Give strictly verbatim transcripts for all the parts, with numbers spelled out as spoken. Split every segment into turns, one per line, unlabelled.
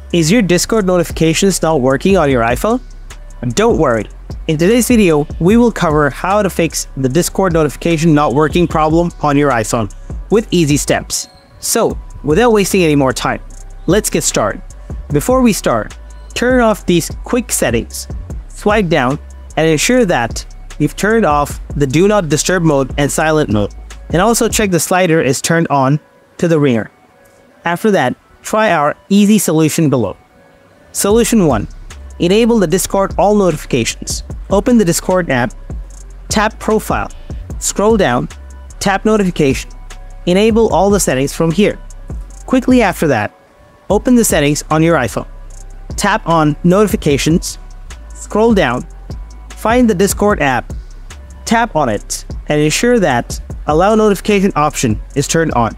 Is your Discord notifications not working on your iPhone? Don't worry. In today's video, we will cover how to fix the Discord notification not working problem on your iPhone with easy steps. So, without wasting any more time, let's get started. Before we start, turn off these quick settings. Swipe down and ensure that you've turned off the Do Not Disturb mode and silent mode. And also check the slider is turned on to the ringer. After that, try our easy solution below. Solution one. Enable the Discord all notifications. Open the Discord app, tap Profile, scroll down, tap Notification. Enable all the settings from here. Quickly after that, open the settings on your iPhone. Tap on Notifications, scroll down, find the Discord app, tap on it, and ensure that Allow Notification option is turned on.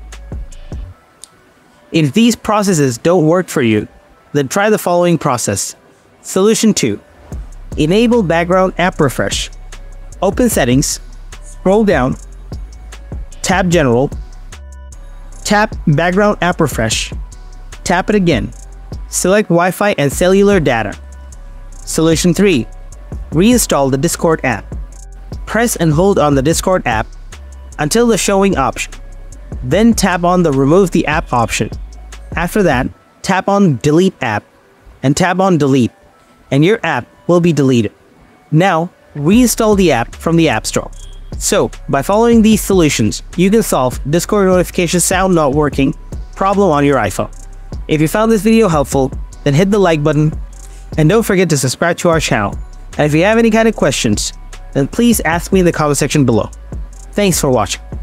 If these processes don't work for you, then try the following process. Solution two. Enable Background App Refresh. Open Settings, scroll down, tap General, tap Background App Refresh, tap it again, select Wi-Fi and Cellular Data. Solution three. Reinstall the Discord app. Press and hold on the Discord app until the showing option. Then tap on the Remove the App option. After that, tap on Delete App and tap on Delete, and your app will be deleted. Now, reinstall the app from the App Store. So, by following these solutions, you can solve Discord notification sound not working problem on your iPhone. If you found this video helpful, then hit the like button, and don't forget to subscribe to our channel. And if you have any kind of questions, then please ask me in the comment section below. Thanks for watching.